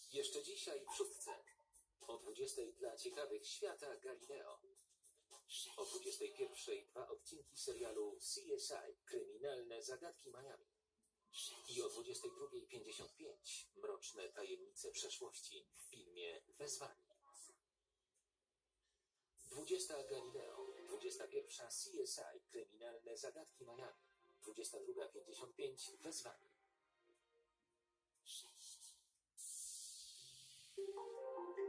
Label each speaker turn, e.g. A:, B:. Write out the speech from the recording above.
A: Jeszcze dzisiaj w szóstce. O 20 dla ciekawych świata Galileo. O 21 dwa odcinki serialu CSI Kryminalne zagadki Miami. I o 22:55 mroczne tajemnice przeszłości w filmie Wezwani. 20 Galileo, 21 CSI Kryminalne zagadki Miami. 22:55 Wezwani.
B: 6.